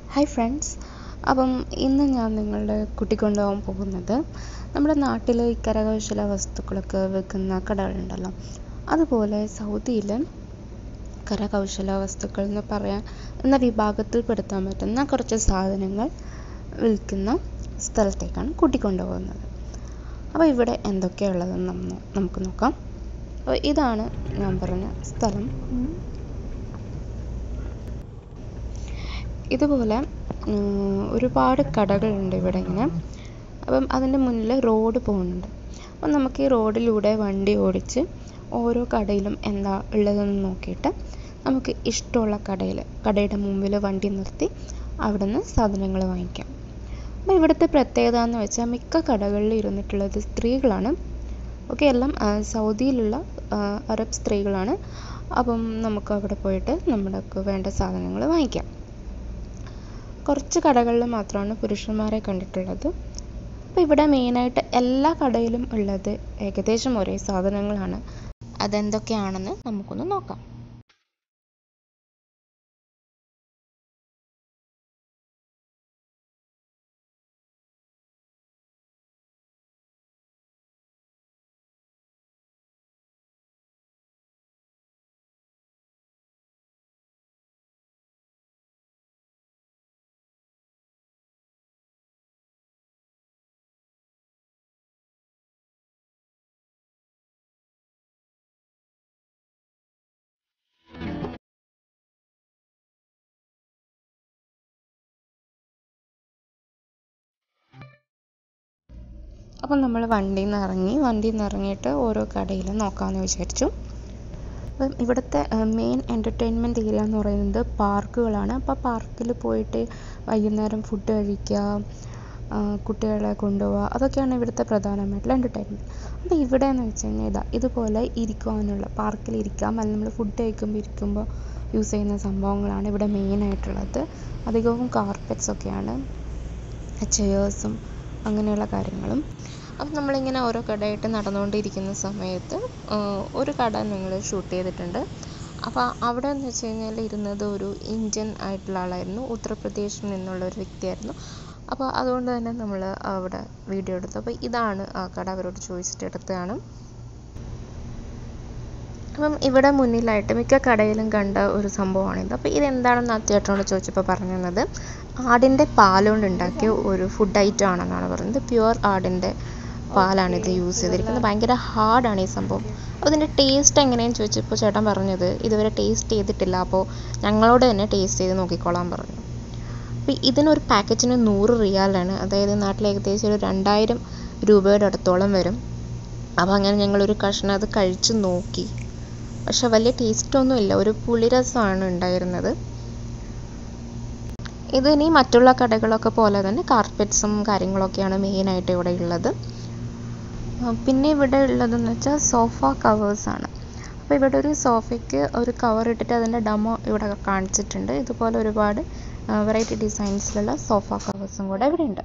Hi friends, അപ്പം ഇന്ന് ഞാൻ നിങ്ങളുടെ കൂട്ടിക്കൊണ്ടുപോകാൻ പോകുന്നത് നമ്മുടെ നാട്ടിൽ ഈ കരകൗശല വസ്തുക്കളൊക്കെ വിൽക്കുന്ന കടകളുണ്ടല്ലോ, അതുപോലെ സൗദിയിൽ കരകൗശല വസ്തുക്കൾ എന്ന് പറയാൻ എന്ന വിഭാഗത്തിൽ പെടുത്താൻ പറ്റുന്ന കുറച്ച് സാധനങ്ങൾ വിൽക്കുന്ന സ്ഥലത്തേക്കാണ് കൂട്ടിക്കൊണ്ടുപോകുന്നത്. അപ്പോൾ ഇവിടെ എന്തൊക്കെയുള്ളതെന്ന് നമുക്ക് നോക്കാം. അപ്പോൾ ഇതാണ് ഞാൻ പറഞ്ഞ സ്ഥലം. ഇതുപോലെ ഒരുപാട് കടകളുണ്ട് ഇവിടെ ഇങ്ങനെ. അപ്പം അതിൻ്റെ മുന്നിൽ റോഡ് പോകുന്നുണ്ട്. അപ്പം നമുക്ക് ഈ റോഡിലൂടെ വണ്ടി ഓടിച്ച് ഓരോ കടയിലും എന്താ ഉള്ളതെന്ന് നോക്കിയിട്ട് നമുക്ക് ഇഷ്ടമുള്ള കടയുടെ മുമ്പിൽ വണ്ടി നിർത്തി അവിടെ നിന്ന് സാധനങ്ങൾ വാങ്ങിക്കാം. അപ്പോൾ ഇവിടുത്തെ പ്രത്യേകത എന്ന് വെച്ചാൽ മിക്ക കടകളിൽ ഇരുന്നിട്ടുള്ളത് സ്ത്രീകളാണ്. എല്ലാം സൗദിയിലുള്ള അറബ് സ്ത്രീകളാണ്. അപ്പം നമുക്ക് അവിടെ പോയിട്ട് നമുക്ക് വേണ്ട സാധനങ്ങൾ വാങ്ങിക്കാം. കുറച്ച് കടകളിൽ മാത്രമാണ് പുരുഷന്മാരെ കണ്ടിട്ടുള്ളത്. അപ്പോൾ ഇവിടെ മെയിനായിട്ട് എല്ലാ കടയിലും ഉള്ളത് ഏകദേശം ഒരേ സാധനങ്ങളാണ്. അതെന്തൊക്കെയാണെന്ന് നമുക്കൊന്ന് നോക്കാം. അപ്പം നമ്മൾ വണ്ടിയിൽ നിന്ന് ഇറങ്ങിയിട്ട് ഓരോ കടയിലും നോക്കാമെന്ന് വിചാരിച്ചു. അപ്പം ഇവിടുത്തെ മെയിൻ എൻ്റർടൈൻമെൻറ്റ് ഏരിയ എന്ന് പറയുന്നത് പാർക്കുകളാണ്. അപ്പോൾ പാർക്കിൽ പോയിട്ട് വൈകുന്നേരം ഫുഡ് കഴിക്കുക, കുട്ടികളെ കൊണ്ടുപോവുക, അതൊക്കെയാണ് ഇവിടുത്തെ പ്രധാനമായിട്ടുള്ള എൻ്റർടൈൻമെൻറ്റ്. അപ്പോൾ ഇവിടെ എന്ന് വെച്ച് കഴിഞ്ഞാൽ ഇതുപോലെ ഇരിക്കുവാനുള്ള പാർക്കിൽ ഇരിക്കാം, അല്ലെങ്കിൽ നമ്മൾ ഫുഡ് ഇരിക്കുമ്പോൾ യൂസ് ചെയ്യുന്ന സംഭവങ്ങളാണ് ഇവിടെ മെയിനായിട്ടുള്ളത്. അധികവും കാർപ്പറ്റ്സൊക്കെയാണ്, ചെയേഴ്സും അങ്ങനെയുള്ള കാര്യങ്ങളും. അപ്പം നമ്മളിങ്ങനെ ഓരോ കടയായിട്ട് നടന്നുകൊണ്ടിരിക്കുന്ന സമയത്ത് ഒരു കട ഞങ്ങൾ ഷൂട്ട് ചെയ്തിട്ടുണ്ട്. അപ്പോൾ അവിടെ എന്ന് വെച്ച് കഴിഞ്ഞാൽ ഇരുന്നത് ഒരു ഇന്ത്യൻ ആയിട്ടുള്ള ആളായിരുന്നു, ഉത്തർപ്രദേശിൽ നിന്നുള്ള ഒരു വ്യക്തിയായിരുന്നു. അപ്പോൾ അതുകൊണ്ട് തന്നെ നമ്മൾ അവിടെ വീഡിയോ എടുത്തു. അപ്പോൾ ഇതാണ് ആ കട, അവരോട് ചോദിച്ചിട്ട് എടുത്തതാണ്. അപ്പം ഇവിടെ മുന്നിലായിട്ട് മിക്ക കടയിലും കണ്ട ഒരു സംഭവമാണിത്. അപ്പോൾ ഇതെന്താണെന്ന് ആ ചേട്ടനോട് ചോദിച്ചപ്പോൾ പറഞ്ഞു തന്നത് ആടിൻ്റെ പാലുകൊണ്ട് ഉണ്ടാക്കിയ ഒരു ഫുഡ് ഐറ്റം ആണെന്നാണ് പറയുന്നത്. പ്യുവർ ആടിൻ്റെ പാലാണ് ഇത് യൂസ് ചെയ്തിരിക്കുന്നത്. ഭയങ്കര ഹാർഡാണ് ഈ സംഭവം. അപ്പോൾ ഇതിൻ്റെ ടേസ്റ്റ് എങ്ങനെയെന്ന് ചോദിച്ചപ്പോൾ ചേട്ടൻ പറഞ്ഞത് ഇതുവരെ ടേസ്റ്റ് ചെയ്തിട്ടില്ല, അപ്പോൾ ഞങ്ങളോട് തന്നെ ടേസ്റ്റ് ചെയ്ത് നോക്കിക്കോളാൻ പറഞ്ഞു. അപ്പോൾ ഇതിനൊരു പാക്കറ്റിന് 100 റിയാലാണ്, അതായത് നാട്ടിൽ ഏകദേശം ഒരു 2000 രൂപയുടെ അടുത്തോളം വരും. അപ്പോൾ അങ്ങനെ ഞങ്ങളൊരു കഷ്ണം അത് കഴിച്ച് നോക്കി. പക്ഷെ വലിയ ടേസ്റ്റൊന്നുമില്ല, ഒരു പുളിരസമാണ് ഉണ്ടായിരുന്നത്. ഇതിനി മറ്റുള്ള കടകളൊക്കെ പോലെ തന്നെ കാർപ്പറ്റ്സും കാര്യങ്ങളൊക്കെയാണ് മെയിനായിട്ട് ഇവിടെ ഉള്ളത്. പിന്നെ ഇവിടെ ഉള്ളതെന്ന് വെച്ചാൽ സോഫ കവേഴ്സാണ്. അപ്പോൾ ഇവിടെ ഒരു സോഫയ്ക്ക് ഒരു കവർ ഇട്ടിട്ട് അതിൻ്റെ ഡെമോ ഇവിടെ കാണിച്ചിട്ടുണ്ട്. ഇതുപോലെ ഒരുപാട് വെറൈറ്റി ഡിസൈൻസിലുള്ള സോഫ കവേഴ്സും കൂടെ ഇവിടെ ഉണ്ട്.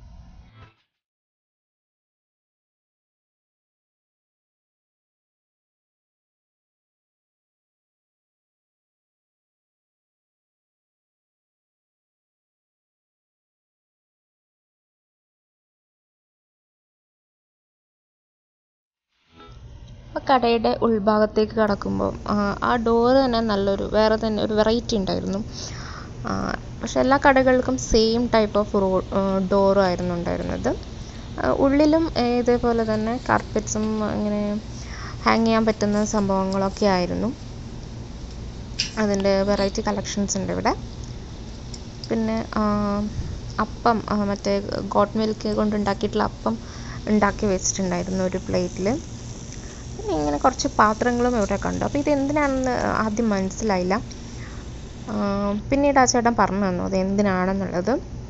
അപ്പോൾ കടയുടെ ഉൾഭാഗത്തേക്ക് കടക്കുമ്പോൾ ആ ഡോറ് തന്നെ വേറെ തന്നെ ഒരു വെറൈറ്റി ഉണ്ടായിരുന്നു. പക്ഷെ എല്ലാ കടകൾക്കും സെയിം ടൈപ്പ് ഓഫ് ഡോറായിരുന്നു ഉണ്ടായിരുന്നത്. ഉള്ളിലും ഇതേപോലെ തന്നെ കാർപ്പറ്റ്സും ഇങ്ങനെ ഹാങ് ചെയ്യാൻ പറ്റുന്ന സംഭവങ്ങളൊക്കെ ആയിരുന്നു. അതിൻ്റെ വെറൈറ്റി കളക്ഷൻസ് ഉണ്ട് ഇവിടെ. പിന്നെ അപ്പം, മറ്റേ ഗോട്ട് മിൽക്ക് കൊണ്ടുണ്ടാക്കിയിട്ടുള്ള അപ്പം ഉണ്ടാക്കി വെച്ചിട്ടുണ്ടായിരുന്നു ഒരു പ്ലേറ്റിൽ. പിന്നെ ഇങ്ങനെ കുറച്ച് പാത്രങ്ങളും ഇവിടെ കണ്ടു. അപ്പോൾ ഇത് എന്തിനാണെന്ന് ആദ്യം മനസ്സിലായില്ല. പിന്നീട് ആ ചേട്ടൻ പറഞ്ഞു തന്നു അത് എന്തിനാണെന്നുള്ളത്.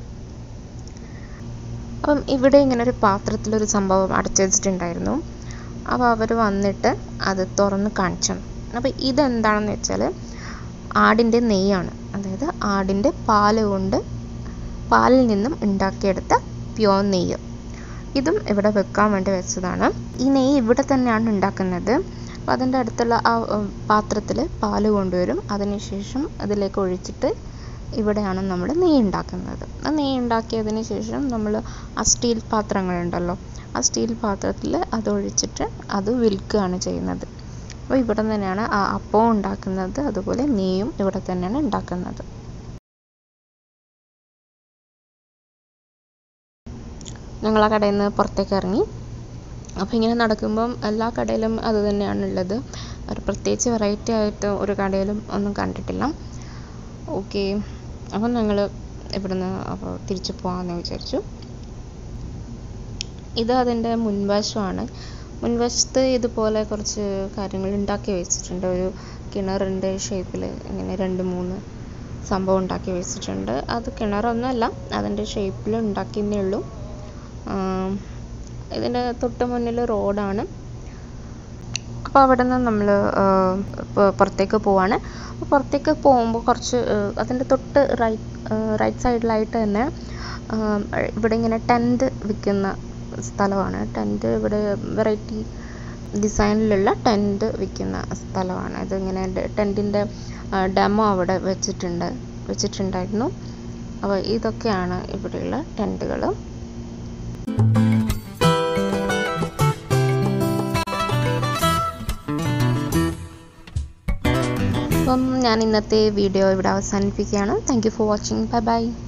അപ്പം ഇവിടെ ഇങ്ങനെ ഒരു പാത്രത്തിലൊരു സംഭവം അടച്ചു വെച്ചിട്ടുണ്ടായിരുന്നു. അപ്പോൾ അവർ വന്നിട്ട് അത് തുറന്ന് കാണിച്ചു. അപ്പോൾ ഇതെന്താണെന്ന് വെച്ചാൽ ആടിൻ്റെ നെയ്യാണ്, അതായത് ആടിൻ്റെ പാലിൽ നിന്നും ഉണ്ടാക്കിയെടുത്ത പ്യുവർ നെയ്യ്. ഇതും ഇവിടെ വെക്കാൻ വേണ്ടി വെച്ചതാണ്. ഈ നെയ്യ് ഇവിടെ തന്നെയാണ് ഉണ്ടാക്കുന്നത്. അപ്പോൾ അതിൻ്റെ അടുത്തുള്ള ആ പാത്രത്തിൽ പാല് കൊണ്ടുവരും. അതിനുശേഷം അതിലേക്ക് ഒഴിച്ചിട്ട് ഇവിടെയാണ് നമ്മൾ നെയ്യ് ഉണ്ടാക്കുന്നത്. ആ നെയ്യ് ഉണ്ടാക്കിയതിന് ശേഷം നമ്മൾ ആ സ്റ്റീൽ പാത്രങ്ങളുണ്ടല്ലോ, ആ സ്റ്റീൽ പാത്രത്തിൽ അതൊഴിച്ചിട്ട് അത് വിൽക്കുകയാണ് ചെയ്യുന്നത്. അപ്പോൾ ഇവിടെ തന്നെയാണ് ആ അപ്പവും ഉണ്ടാക്കുന്നത്, അതുപോലെ നെയ്യും ഇവിടെ തന്നെയാണ് ഉണ്ടാക്കുന്നത്. ഞങ്ങൾ ആ കടയിൽ നിന്ന് പുറത്തേക്ക് ഇറങ്ങി. അപ്പോൾ ഇങ്ങനെ നടക്കുമ്പം എല്ലാ കടയിലും അത് തന്നെയാണുള്ളത്. ഒരു പ്രത്യേകിച്ച് വെറൈറ്റി ആയിട്ട് ഒരു കടയിലും ഒന്നും കണ്ടിട്ടില്ല. ഓക്കെ, അപ്പം ഞങ്ങൾ ഇവിടുന്ന് അപ്പോൾ തിരിച്ചു പോകാമെന്ന് വിചാരിച്ചു. ഇത് അതിൻ്റെ മുൻവശമാണ്. മുൻവശത്ത് ഇതുപോലെ കുറച്ച് കാര്യങ്ങൾ ഉണ്ടാക്കി വെച്ചിട്ടുണ്ട്. ഒരു കിണറിൻ്റെ ഷേപ്പിൽ ഇങ്ങനെ 2-3 സംഭവം ഉണ്ടാക്കി വെച്ചിട്ടുണ്ട്. അത് കിണറൊന്നുമല്ല, അതിൻ്റെ ഷേപ്പിൽ ഉണ്ടാക്കിയെന്നേ ഉള്ളൂ. ഇതിൻ്റെ തൊട്ട് മുന്നിൽ റോഡാണ്. അപ്പോൾ അവിടെ നിന്ന് നമ്മൾ പുറത്തേക്ക് പോവാണ്. പുറത്തേക്ക് പോകുമ്പോൾ കുറച്ച് അതിൻ്റെ തൊട്ട് റൈറ്റ് സൈഡിലായിട്ട് തന്നെ ഇവിടെ ഇങ്ങനെ ടെൻറ്റ് വിൽക്കുന്ന സ്ഥലമാണ്. ടെൻറ്റ് ഇവിടെ വെറൈറ്റി ഡിസൈനിലുള്ള ടെൻറ്റ് വിൽക്കുന്ന സ്ഥലമാണ്. ഇതിങ്ങനെ ടെൻറ്റിൻ്റെ ഡെമോ അവിടെ വെച്ചിട്ടുണ്ടായിരുന്നു. അപ്പോൾ ഇതൊക്കെയാണ് ഇവിടെയുള്ള ടെൻറ്റുകൾ. അപ്പം ഞാൻ ഇന്നത്തെ വീഡിയോ ഇവിടെ അവസാനിപ്പിക്കുകയാണ്. Thank you for watching. Bye by.